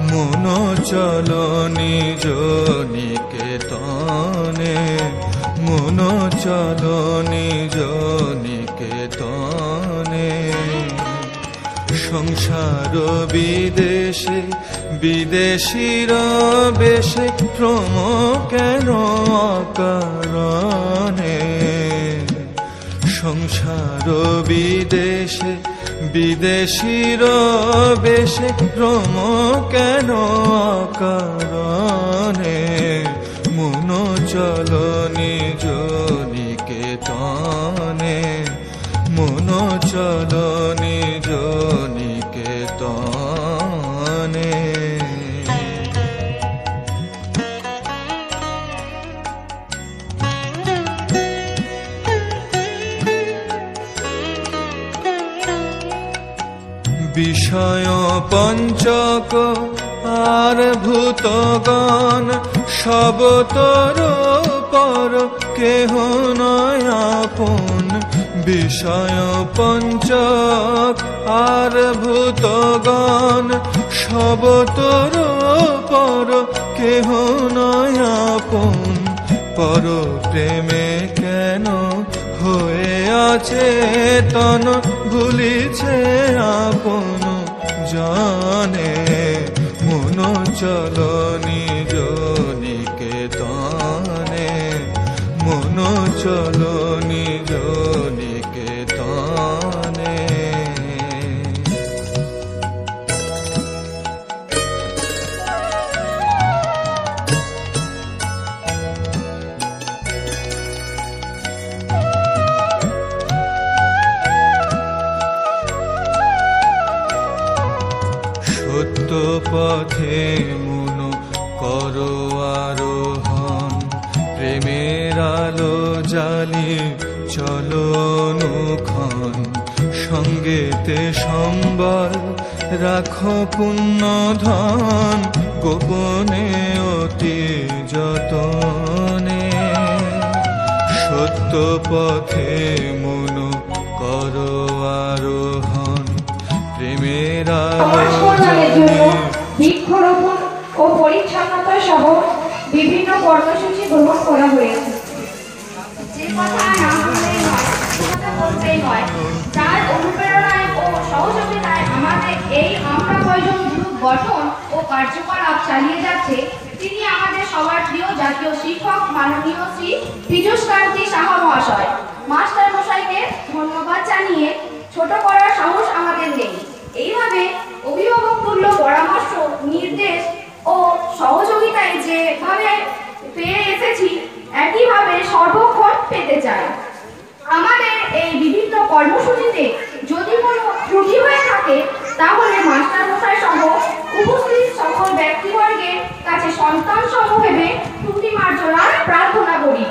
মন চলো নিজ নিকেতনে, মন চলো নিজ নিকেতনে। সংসার বিদেশে বিদেশীর বেশে ভ্রম কেন অকারণে। সংসার বিদেশে বিদেশীর বেশে ভ্রম কেন অকারণে। মন চলো নিজ নিকেতনে, মন চলো নিজ নিকেতনে। বিষয় পঞ্চক আর ভূতগণ সবতর পর কেহ নয় আপন। বিষয় পঞ্চক আর ভূতগণ সবতর পর কেহ নয় আপন। পর প্রেমে কেন হয়ে অচেতন ভুলিছে আপন জানে। মন চলো নিজ নিকেতনে, মন চলো নিজ নিকেতনে। সত্য পথে মন করো আরোহণ, প্রেমের আলো জ্বালি চলো অনুক্ষণ। সঙ্গেতে সম্বল রাখো পুণ্য ধন, গোপনে অতি যতনে। সত্য পথে মন করো আরোহণ, প্রেমের বৃক্ষরোপণ ও পরিচ্ছন্নতা সহ বিভিন্ন কর্মসূচি গ্রহণ করা হয়েছে। যে কথা না বললেই নয়, কথা বলতেই হয়। তার অনুপ্রেরণায় ও সহযোগিতায় আমাদের এই আমরা কয়জন গ্রুপ গঠন ও কার্যকলাপ চালিয়ে যাচ্ছে তিনি আমাদের সবার প্রিয় জাতীয় শিক্ষক মাননীয় শ্রী পীযূষ কান্তি সাহা মহাশয়। মাস্টার মশাইকে ধন্যবাদ জানিয়ে ছোট করার সাহস আমাদের নেই। এইভাবে অভিভাবক তুল্য পরামর্শ, নির্দেশ ও সহযোগিতায় যেভাবে পেয়ে এসেছি একইভাবে সর্বক্ষণ পেতে চাই। আমাদের এই বিভিন্ন কর্মসূচিতে যদি কোনো ত্রুটি হয়ে থাকে তাহলে মাস্টার মশাই সহ উপস্থিত সকল ব্যক্তিবর্গের কাছে সন্তান সহ ভেবে ত্রুটি মার্জনার প্রার্থনা করি।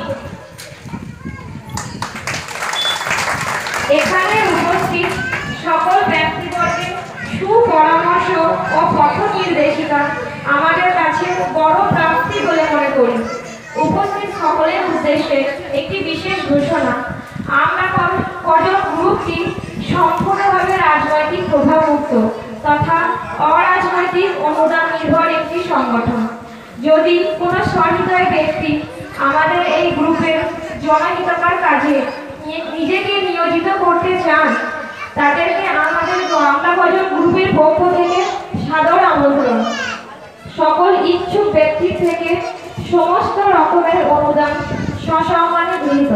এখানে উপস্থিত সকল ব্যক্তিবর্গের সুপরামর্শ ও পথ নির্দেশিকা আমাদের কাছে বড় প্রাপ্তি বলে মনে করি। উপস্থিত সকলের উদ্দেশ্যে একটি বিশেষ ঘোষণা। আমরা কজন গ্রুপটি সম্পূর্ণভাবে রাজনৈতিক প্রভাবমুক্ত তথা অরাজনৈতিক অনুদান নির্ভর একটি সংগঠন। যদি কোনো সহৃদয় ব্যক্তি আমাদের এই গ্রুপের জনহিতকর কাজে নিজেকে নিয়োজিত করতে চান তাদেরকে আমাদের আমরা কজন গ্রুপের পক্ষ থেকে সাদর আমন্ত্রণ। সকল ইচ্ছুক ব্যক্তি থেকে সমস্ত রকমের অনুদান সসম্মানে গৃহীত।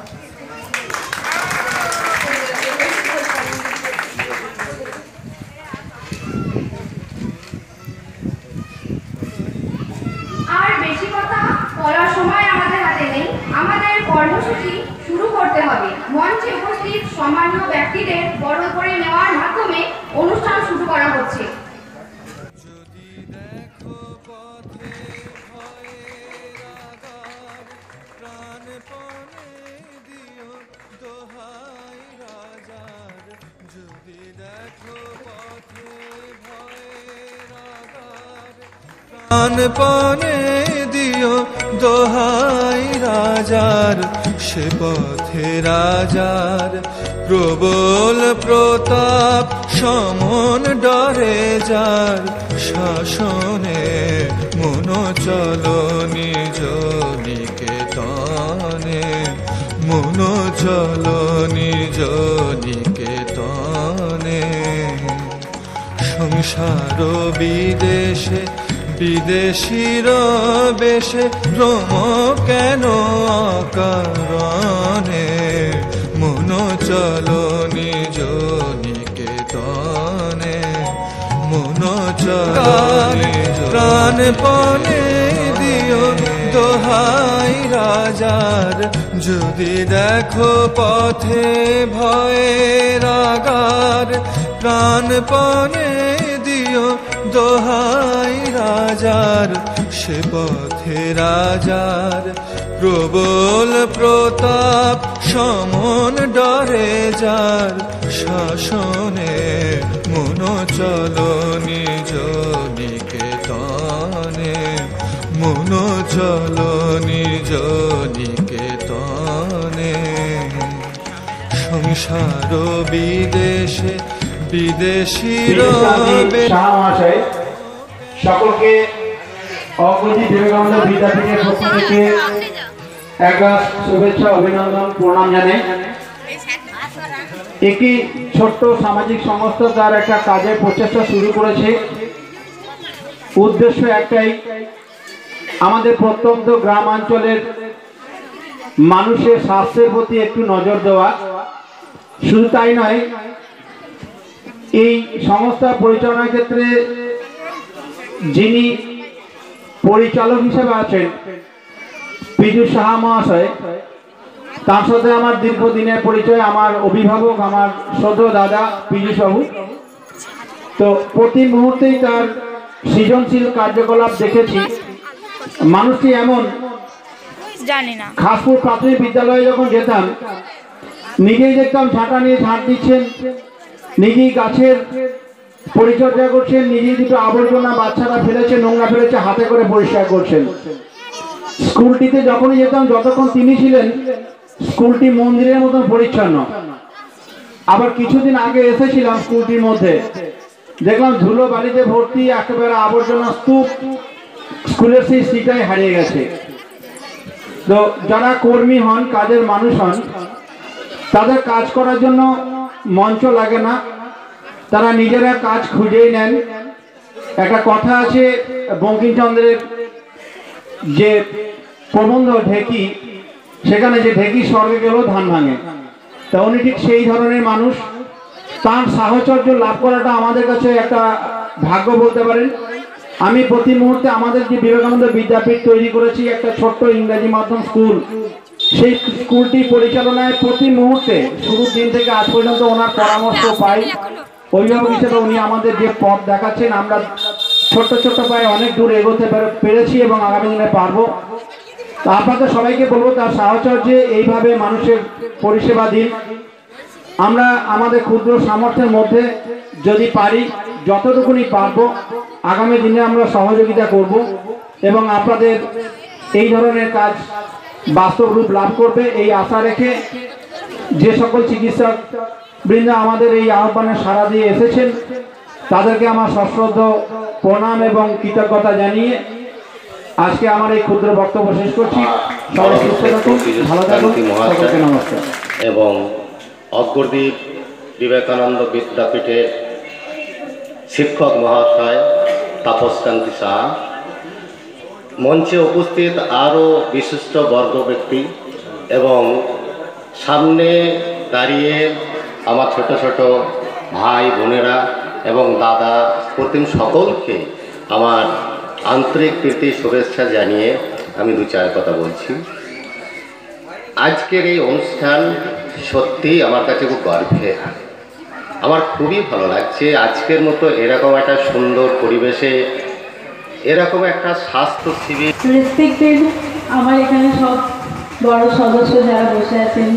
আর বেশি কথা বলার সময় আমাদের হাতে নেই। আমাদের কর্মসূচি শুরু করতে হবে। মঞ্চে উপস্থিত সম্মানীয় ব্যক্তিদের বরণ করে নেওয়ার মাধ্যমে অনুষ্ঠান শুরু করা হচ্ছে। প্রাণপণে দিও দোহাই রাজার, সে পথে রাজার প্রবল প্রতাপ সমন ডরে যার শাসনে মন চল নিজ নিকেতনে মন চল নিজ নিকেতনে সংসার বিদেশে বিদেশীর বেশে ভ্রম কেন অকারণে মন চল নিজ নিকেতনে মন চল প্রাণপণে দিও দোহাই রাজার যদি দেখো পথে ভয়ের আগার প্রাণপণে দিও দোহাই রাজার সে পথে রাজার প্রবল প্রতাপ সমন ডরে যার শাসনে মন চল নিজ নিকেতনে মন চল নিজ নিকেতনে সংসার বিদেশে বিদেশীর সকলকে অগ্রজি বিবেকানন্দ বিদ্যাপীঠের পক্ষ থেকে একটা শুভেচ্ছা অভিনন্দন প্রণাম জানাই। একটি ছোট্ট সামাজিক সংস্থা তার একটা কাজের প্রচেষ্টা শুরু করেছে। উদ্দেশ্য একটাই, আমাদের প্রত্যন্ত গ্রামাঞ্চলের মানুষের স্বাস্থ্যের প্রতি একটু নজর দেওয়া। শুধু তাই নয়, এই সংস্থা পরিচালনার ক্ষেত্রে যিনি পরিচালক হিসেবে আছেন পীযূষ সাহা মহাশয়, তার সাথে আমার দীর্ঘদিনের পরিচয়। আমার অভিভাবক, আমার শ্রদ্ধেয় দাদা পীযূষ বাবু। তো প্রতি মুহূর্তেই তার সৃজনশীল কার্যকলাপ দেখেছি। মানুষটি এমন, জানি না, খাসপুর প্রাথমিক বিদ্যালয়ে যখন যেতাম নিজেই দেখতাম ঝাঁটা নিয়ে ঝাঁট দিচ্ছেন, নিজেই গাছের পরিচর্যা করছেন, নিজেই দুটো আবর্জনা বাচ্চারা ফেলেছে, নোংরা ফেলেছে, হাতে করে পরিষ্কার করছেন। স্কুলটিতে যখনই যেতাম, যতক্ষণ তিনি ছিলেন স্কুলটি মন্দিরের মতন পরিচ্ছন্ন। আবার কিছুদিন আগে এসেছিলাম স্কুলটির মধ্যে, দেখলাম ধুলো বালিতে ভর্তি, একেবারে আবর্জনা স্তূপ, স্কুলের সেই সিটাই হারিয়ে গেছে। তো যারা কর্মী হন, কাজের মানুষ হন, তাদের কাজ করার জন্য মঞ্চ লাগে না, তারা নিজেরা কাজ খুঁজেই নেন। একটা কথা আছে বঙ্কিমচন্দ্রের যে প্রবন্ধ ঢেকি, সেখানে যে ঢেকি স্বর্গে গেলেও ধান ভাঙে, তা উনি ঠিক সেই ধরনের মানুষ। তার সাহচর্য লাভ করাটা আমাদের কাছে একটা ভাগ্য বলতে পারেন। আমি প্রতি মুহূর্তে আমাদের যে বিবেকানন্দ বিদ্যাপীঠ তৈরি করেছি, একটা ছোট্ট ইংরেজি মাধ্যম স্কুল, সেই স্কুলটি পরিচালনায় প্রতি মুহূর্তে শুরুর দিন থেকে আজ পর্যন্ত ওনার পরামর্শ পাই। অভিভাবক হিসেবে উনি আমাদের যে পথ দেখাচ্ছেন, আমরা ছোট্ট ছোট্ট পায়ে অনেক দূর এগোতে পেরেছি এবং আগামী দিনে পারবো। আপনাদের সবাইকে বলবো তার সাহচর্যে এইভাবে মানুষের পরিষেবা দিন। আমরা আমাদের ক্ষুদ্র সামর্থ্যের মধ্যে যদি পারি, যতটুকুনি পারবো, আগামী দিনে আমরা সহযোগিতা করব এবং আপনাদের এই ধরনের কাজ বাস্তব রূপ লাভ করবে এই আশা রেখে যে সকল চিকিৎসক বৃন্দ আমাদের এই আহ্বানে সাড়া দিয়ে এসেছেন, তাদেরকে আমার সশ্রদ্ধ প্রণাম এবং কৃতজ্ঞতা জানিয়ে আজকে আমার এই ক্ষুদ্র বক্তব্য শেষ করছি। সবাই সুস্থ থাকুন, ভালো থাকুন, সকলকে নমস্কার। এবং অগ্রদ্বীপ বিবেকানন্দ বিদ্যাপীঠের শিক্ষক মহাশয় তাপসকান্তি সাহা, মঞ্চে উপস্থিত আরও বিশিষ্ট বর্গ ব্যক্তি এবং সামনে দাঁড়িয়ে আমার ছোট ছোট ভাই বোনেরা এবং দাদা প্রতিম সকলকে আমার আন্তরিক প্রীতি শুভেচ্ছা জানিয়ে আমি দু চার কথা বলছি। আজকের এই অনুষ্ঠান সত্যি আমার কাছে খুব গর্বের। আমার খুবই ভালো লাগছে আজকের মতো এরকম একটা সুন্দর পরিবেশে এরকম একটা স্বাস্থ্য শিবির। রেসপেক্টেড আমার এখানে সব বড় সদস্য যারা বসে আছেন,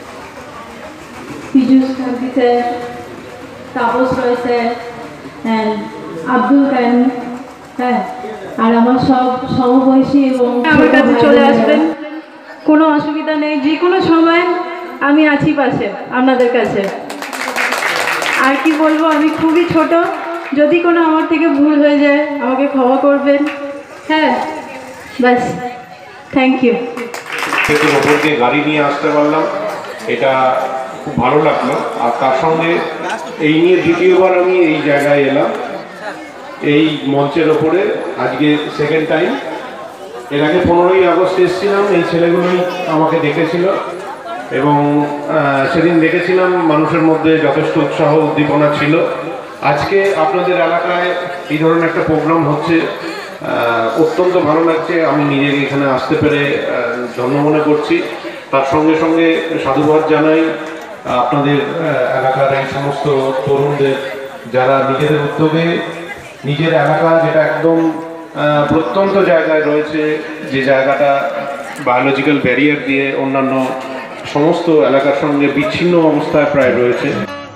পীযূষ কান্তি স্যার, তাপস রয় স্যার, আব্দুল কাইম, হ্যাঁ, আর আমার সব সমবয়সী এবং আমার কাছে চলে আসবেন, কোনো অসুবিধা নেই। যে কোনো সময় আমি আছি পাশে আপনাদের কাছে। আর কি বলবো, আমি খুবই ছোট, যদি কোনো আমার থেকে ভুল হয়ে যায় আমাকে ক্ষমা করবেন। হ্যাঁ, বাস, থ্যাংক ইউ। সেতুর ওপর দিয়ে গাড়ি নিয়ে আসতে পারলাম, এটা খুব ভালো লাগলো। আর তার সঙ্গে এই নিয়ে দ্বিতীয়বার আমি এই জায়গায় এলাম, এই মঞ্চের ওপরে আজকে সেকেন্ড টাইম। এর আগে 15ই আগস্ট এসেছিলাম, এই ছেলেগুলোই আমাকে দেখেছিল এবং সেদিন দেখেছিলাম মানুষের মধ্যে যথেষ্ট উৎসাহ উদ্দীপনা ছিল। আজকে আপনাদের এলাকায় এই ধরনের একটা প্রোগ্রাম হচ্ছে, অত্যন্ত ভালো লাগছে। আমি নিজেকে এখানে আসতে পেরে ধন্য মনে করছি। তার সঙ্গে সঙ্গে সাধুবাদ জানাই আপনাদের এলাকার এই সমস্ত তরুণদের, যারা নিজেদের উদ্যোগে নিজের এলাকা, যেটা একদম প্রত্যন্ত জায়গায় রয়েছে, যে জায়গাটা বায়োলজিক্যাল ব্যারিয়ার দিয়ে অন্যান্য সমস্ত এলাকার সঙ্গে বিচ্ছিন্ন অবস্থায় প্রায় রয়েছে।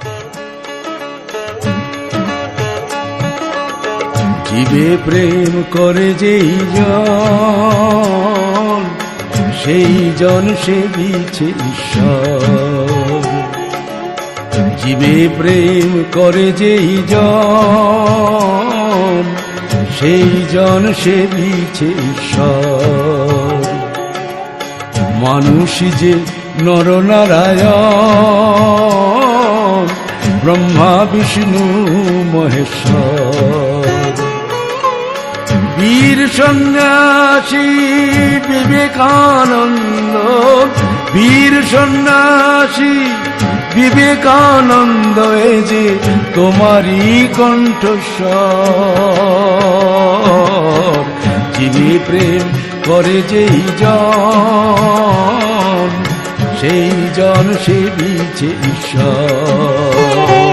জীবে প্রেম করে যেই জন, সেই জন সেবিছে ঈশ্বর। জীবে প্রেম করে যেই জন, সেই জন সেবিছে ঈশ্বর। মানুষ যে নরনারায়ণ, ব্রহ্মা বিষ্ণু মহেশ্বর। বীর সন্ন্যাসী বিবেকানন্দ, বীর সন্ন্যাসী বিবেকানন্দ, এ যে তোমারই কণ্ঠস্বর। যিনি প্রেম করে যেই জন, সেই জন সেবিছে ঈশ্বর।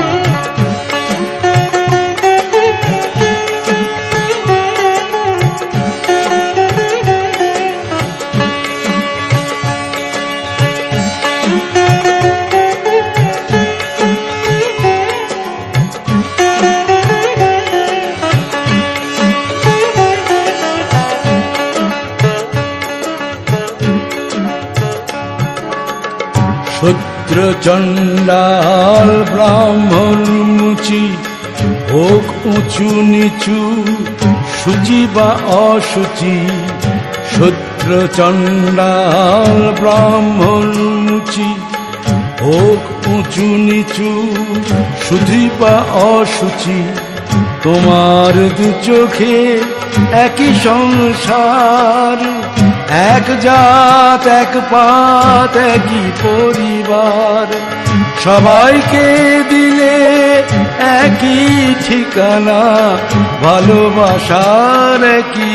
শূদ্র চণ্ডাল ব্রাহ্মণ মুচি, হোক উঁচু নিচু, শুচি বা অশুচি। শূদ্র চণ্ডাল ব্রাহ্মণ মুচি, হোক উঁচু নিচু, শুচি বা অশুচি। তোমার দু চোখে একই সংসার, এক জাত এক পাত একই পরিবার। সবাইকে দিলে একই ঠিকানা, ভালোবাসার একই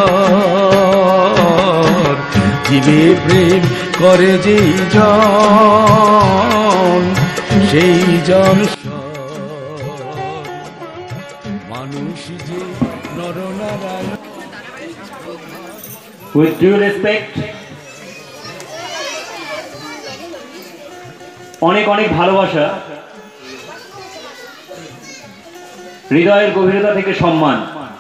ঘর। জীবে প্রেম করে যেই জন, সেই জন মানুষ যে নরনারায়ণ। With due respect, অনেক অনেক ভালোবাসা, হৃদয়ের গভীরতা থেকে সম্মান।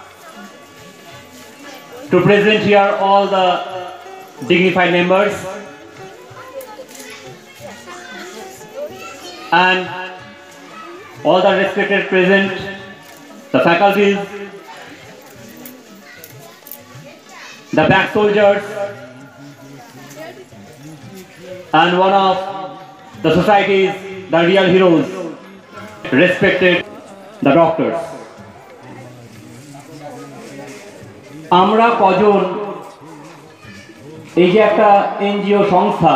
To present here all the dignified members and all the respected present, the faculties, the back soldiers, and one of the society's the real heroes, respected the doctors. আমরা কজন এই যে একটা এনজিও সংস্থা,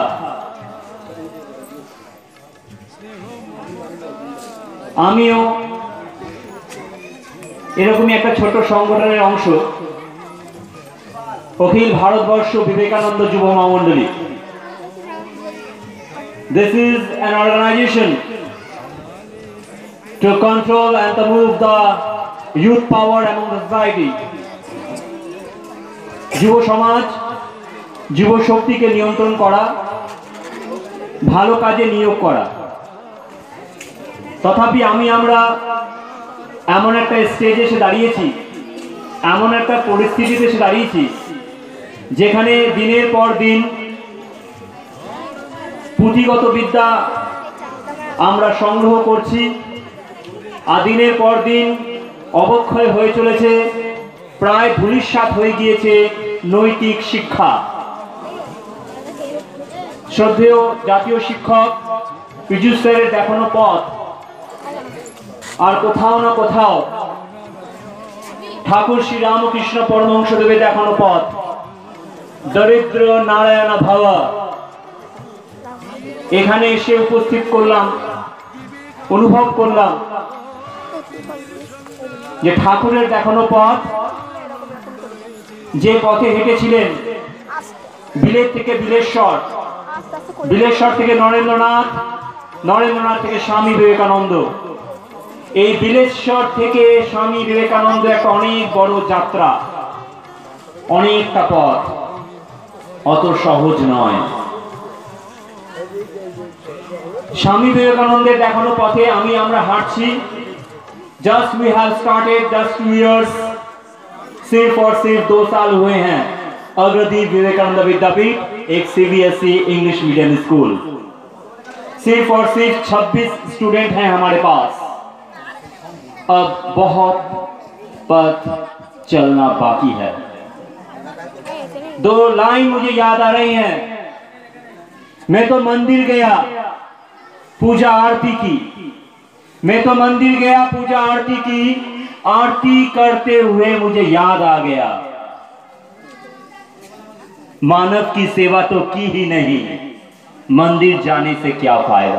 আমিও এরকমই একটা ছোট সংগঠনের অংশ, অখিল ভারতবর্ষ বিবেকানন্দ যুব মহামণ্ডলী। This is an organization to control and to move the youth power among the society. যুব সমাজ, যুব শক্তিকে নিয়ন্ত্রণ করা, ভালো কাজে নিয়োগ করা। তথাপি আমরা এমন একটা স্টেজে এসে দাঁড়িয়েছি, এমন একটা পরিস্থিতিতে এসে দাঁড়িয়েছি, যেখানে দিনের পর দিন পুঁথিগত বিদ্যা আমরা সংগ্রহ করছি, আর দিনের পর দিন অবক্ষয় হয়ে চলেছে, প্রায় ধূলিসাৎ হয়ে গিয়েছে নৈতিক শিক্ষা। শ্রদ্ধেয় জাতীয় শিক্ষক পীযূষ স্যারের দেখানো পথ আর কোথাও না কোথাও ঠাকুর শ্রী রামকৃষ্ণ পরমহংসদেবের দেখানো পথ, দরিদ্র নারায়ণ ভাবা, এখানে এসে উপস্থিত করলাম, অনুভব করলাম যে ঠাকুরের দেখানো পথ, যে পথে হেঁটেছিলেন বিলেত থেকে বিলেশ্বর, বিলেশ্বর থেকে নরেন্দ্রনাথ, নরেন্দ্রনাথ থেকে স্বামী বিবেকানন্দ, এই বিলেশ্বর থেকে স্বামী বিবেকানন্দ একটা অনেক বড় যাত্রা, অনেকটা পথ, অত সহজ নয়। স্বামী বিবেকানন্দের দেখানো পথে আমরা হাঁটছি। Just we have started just 2 years, सिर्फ और सिर्फ 2 साल हुए हैं अग्रदीप विवेकानंद विद्यापीठ, एक CBSE इंग्लिश मीडियम स्कूल। सिर्फ और सिर्फ 26 स्टूडेंट हैं हमारे पास। अब बहुत पथ चलना बाकी है। 2 लाइन मुझे याद आ रही हैं। मैं तो मंदिर गया, पूजा आरती की, मैं तो मंदिर गया, पूजा आरती की, आरती करते हुए मुझे याद आ गया, मानव की सेवा तो की ही नहीं, मंदिर जाने से क्या फायदा।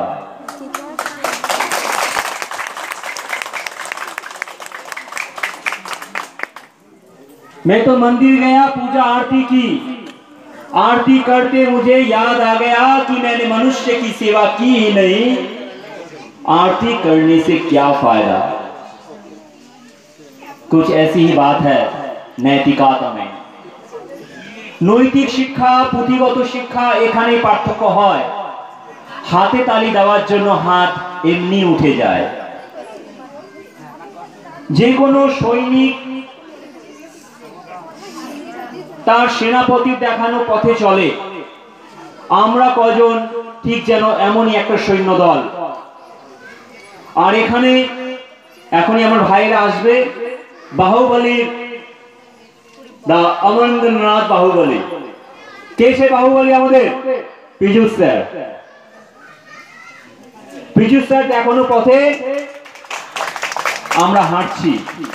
मैं तो मंदिर गया, पूजा आरती की, आरती करते मुझे याद आ गया कि मैंने मनुष्य की सेवा की ही नहीं, आरती करने से क्या फायदा। कुछ ऐसी ही बात है नैतिकता में। नैतिक शिक्षा, पुঁথিগত शिक्षा, এখানে পার্থক্য হয়। হাতে তালি দেওয়ার জন্য হাত এমনি উঠে যায়। যে কোনো সৈনিক তার সেনাপতির দেখানো পথে চলে। আমরা কজন ঠিক যেন এমনই একটা সৈন্য দল। আর এখানে এখনই আমার ভাইরা আসবে, বাহুবলীর দা অমরেন্দ্রনাথ বাহুবলী। কে সে বাহুবলী? আমাদের পীযূষ স্যার। পীযূষ স্যার দেখানো পথে আমরা হাঁটছি।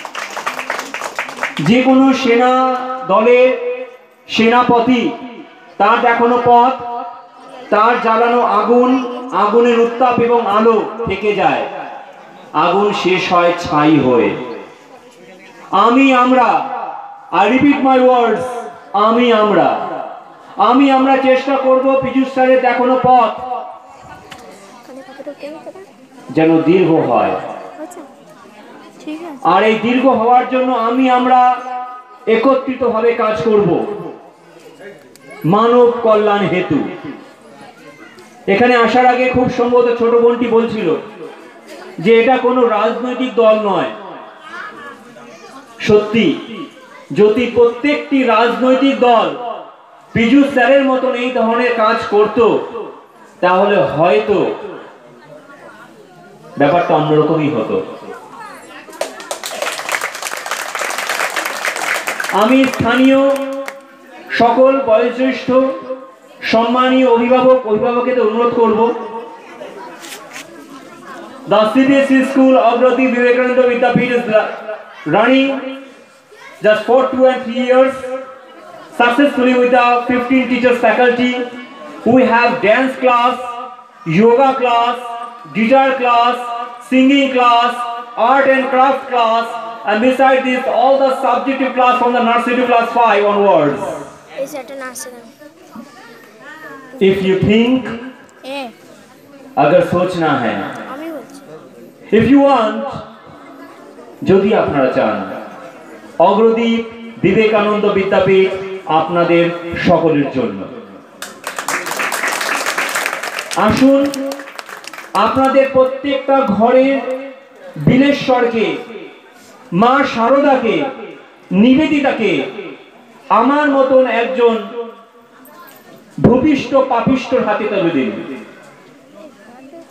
যে কোনো সেনা দলের সেনাপতি তার দেখানো পথ, তার জ্বালানো আগুন, আগুনের উত্তাপ এবং আলো থেকে যায়, আগুন শেষ হয় ছাই হয়ে। আমরা I repeat my words, আমরা চেষ্টা করব পীযূষ স্যারের দেখানো পথ যেন দীর্ঘ হয়। আর এই দীর্ঘ হওয়ার জন্য আমরা একত্রিত ভাবে কাজ করব মানব কল্যাণ হেতু। এখানে আসার আগে খুব সম্ভবত ছোট বোনটি বলছিল যে এটা কোনো রাজনৈতিক দল নয়। সত্যি, যদি প্রত্যেকটি রাজনৈতিক দল পীযূষ স্যারের মতন এই ধরনের কাজ করত, তাহলে হয়তো ব্যাপারটা অন্যরকমই হতো। আমি স্থানীয় সকল বয়োজ্যেষ্ঠ সম্মানীয় অভিভাবকদের অনুরোধ করব, The CBSE school Agradip Vivekananda Vidyapeeth is running just for 2 and 3 years successfully with the 15 teachers faculty. We have dance class, yoga class, guitar class, singing class, art and craft class, and beside this all the subjective class from the nursery to class 5 onwards. Is that a nursery? If you think, अगर सोचना है, if you want, যদি আপনারা চান, অগ্রদীপ বিবেকানন্দ বিদ্যাপীঠ আপনাদের সকলের জন্য। আসুন আপনাদের প্রত্যেকটা ঘরের বিলেশ্বরকে, মা শারদাকে, নিবেদিতাকে আমার মতন একজন ভূপিষ্ঠ পাপিষ্ঠর হাতে তুলে দিন।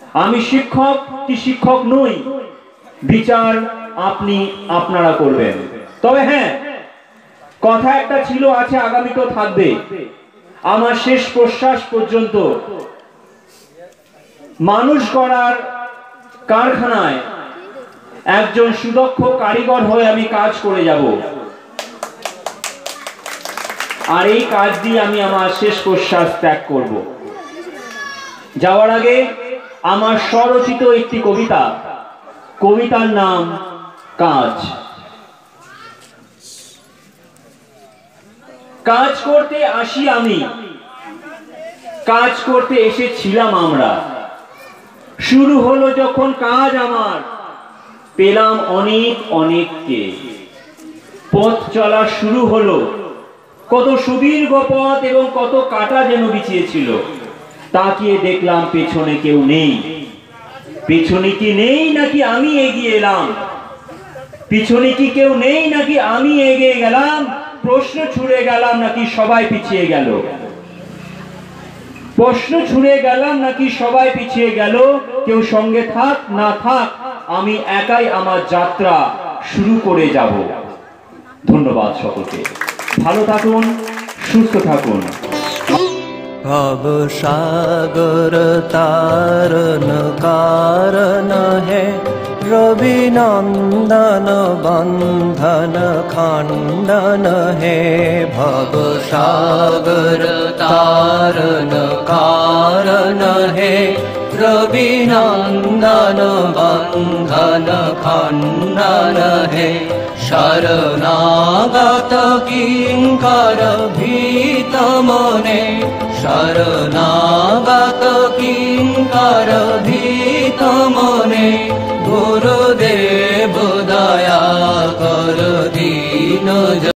আমি শিক্ষক কি শিক্ষক নই, বিচার আপনি আপনারা করবেন। তবে হ্যাঁ, কথা একটা ছিল, আছে, আগামীতেও থাকবে। আমার শেষ প্রশ্বাস পর্যন্ত মানুষ করার কারখানায় একজন সুদক্ষ কারিগর হয়ে আমি কাজ করে যাব, আর এই কাজ দিয়ে আমি আমার শেষ প্রশ্বাস ত্যাগ করব। যাওয়ার আগে আমার স্বরচিত একটি কবিতা, কবিতার নাম কাজ। কাজ করতে আসি আমি, কাজ করতে এসেছিলাম আমরা। শুরু হলো যখন কাজ আমার, পেলাম অনেক অনেককে। পথ চলা শুরু হলো, কত সুদীর্ঘ পথ এবং কত কাটা যেন বিছিয়েছিল। তাকিয়ে দেখলাম পেছনে কেউ নেই। পেছনে কি নেই নাকি আমি এগিয়ে এলাম? পিছনে কি কেউ নেই নাকি আমি এগিয়ে গেলাম? প্রশ্ন ছুড়ে গেলাম নাকি সবাই পিছিয়ে গেল? প্রশ্ন ছুড়ে গেলাম নাকি সবাই পিছিয়ে গেল? কেউ সঙ্গে থাক না থাক, আমি একাই আমার যাত্রা শুরু করে যাব। ধন্যবাদ সকলকে। ভালো থাকুন, সুস্থ থাকুন। भव सागर तारन कारण है, रवि नंदन बंधन खंडन है। भव सागर तारन कारण है, रवि नंदन बंधन खंडन है। शरणागत किंकर भीत मने, शरणागत किंकर भीत मने। गुरुदेव दया कर दीन